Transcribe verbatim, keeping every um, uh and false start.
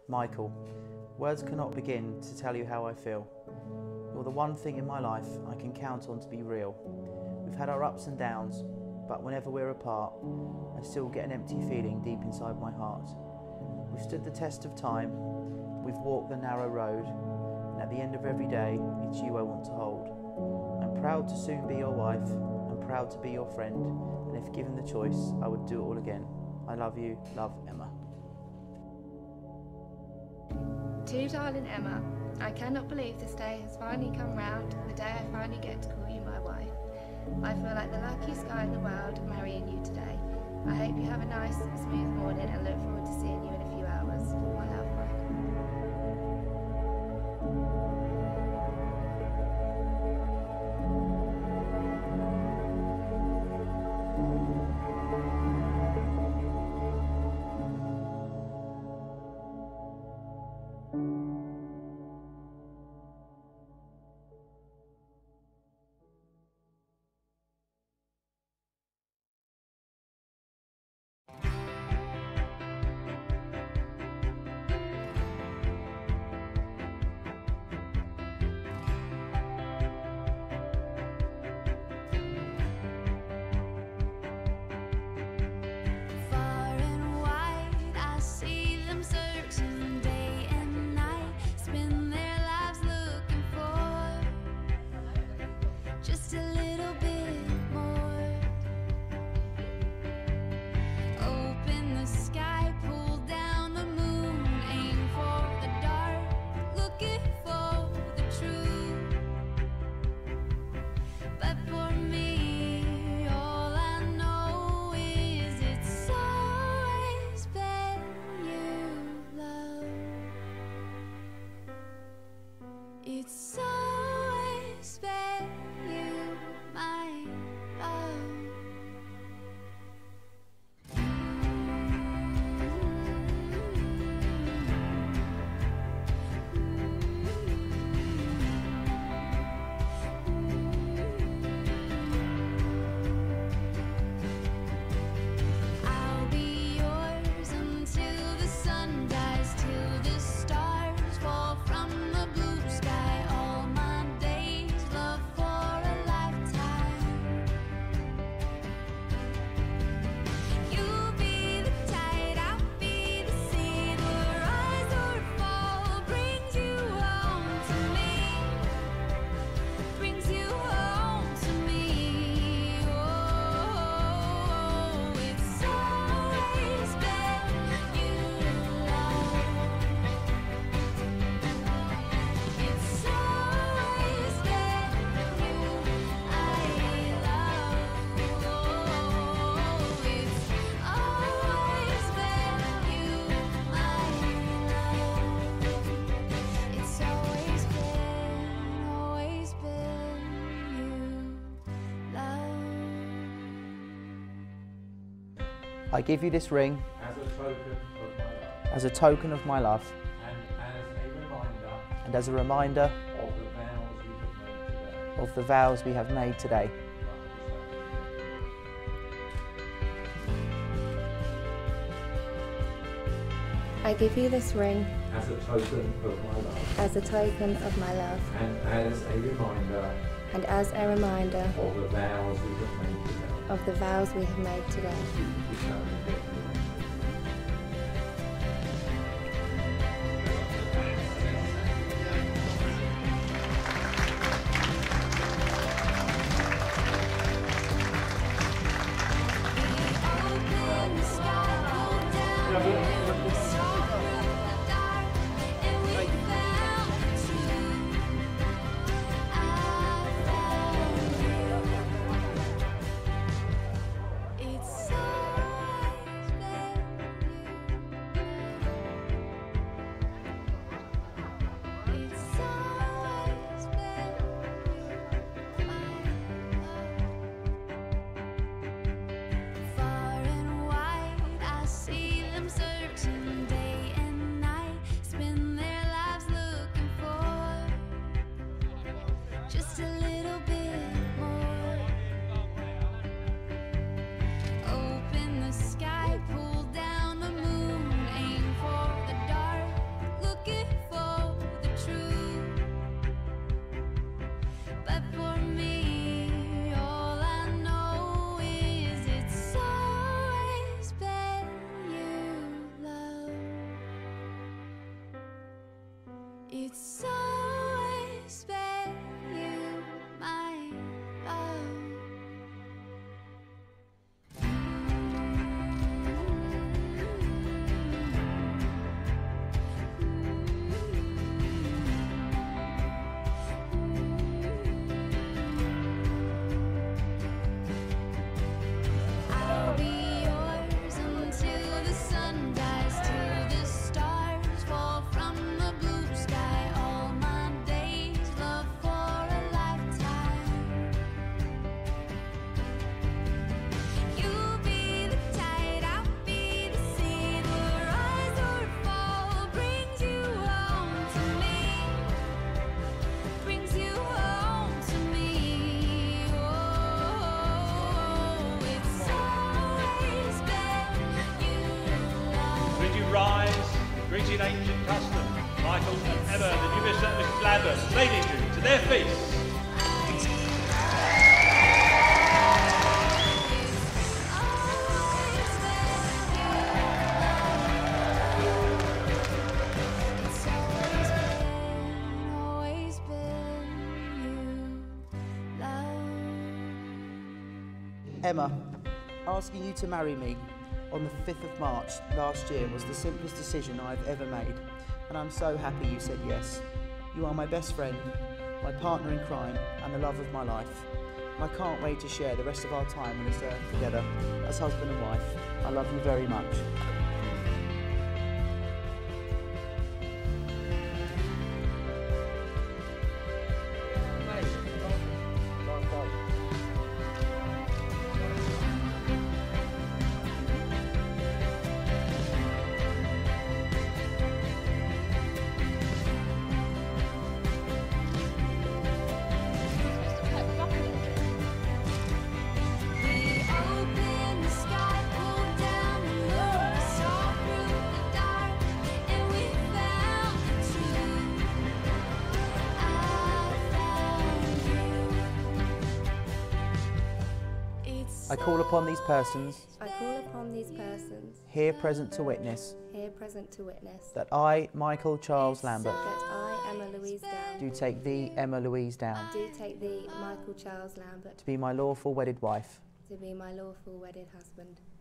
Michael, words cannot begin to tell you how I feel. You're the one thing in my life I can count on to be real. We've had our ups and downs, but whenever we're apart, I still get an empty feeling deep inside my heart. We've stood the test of time, we've walked the narrow road, and at the end of every day, it's you I want to hold. I'm proud to soon be your wife, I'm proud to be your friend, and if given the choice, I would do it all again. I love you, love, Emma. To darling Emma, I cannot believe this day has finally come round, the day I finally get to call you my wife. I feel like the luckiest guy in the world marrying you today. I hope you have a nice, smooth morning and look forward to seeing you in a few hours. My love, Michael. It's always been you, my love. I'll be yours until the sun dies, till the stars fall from the blue sky. All my days, love for a lifetime. You'll be the tide, I'll be the sea. The rise or fall brings you home to me, brings you home to me. Oh, it's always been you, love. It's always been you I love. Oh, it's always been you, my love. It's always been, always been you, love. I give you this ring As a token of my love, as a token of my love and as a reminder and as a reminder of the vows we have made today. of the vows we have made today. I give you this ring As a token of my love as a token of my love and as a reminder and as a reminder of the vows we have made today. of the vows we have made today. Open the sky, pulled down the river, saw through the dark, and we found the truth. I found you. It's always been you. It's always been you, my love. Far and wide, I see them searching. It's always been you, my love. I'll be yours until the sun dies, till the stars fall from the blue sky. All my days, love for a lifetime. You'll be the tide, I'll be the sea. The rise or fall brings you home to me. Brings you home to me. Oh, it's always been you, love. Bid you rise, greeting ancient custom. Michael and Emma, the newest and Missus Lambert, ladies do to their feasts. Always been you, love. Emma, asking you to marry me on the fifth of March last year was the simplest decision I've ever made, and I'm so happy you said yes. You are my best friend, my partner in crime, and the love of my life. And I can't wait to share the rest of our time on this earth together as husband and wife. I love you very much. We opened the sky, pulled down the moon, saw through the dark, and we found the truth. I found you. It's I call upon these persons, I call upon these persons, here present to witness, here present to witness, that I, Michael Charles Lambert, that I, Emma Louise Down, do take thee, Emma Louise Down, do take thee, Michael Charles Lambert, to be my lawful wedded wife, to be my lawful wedded husband,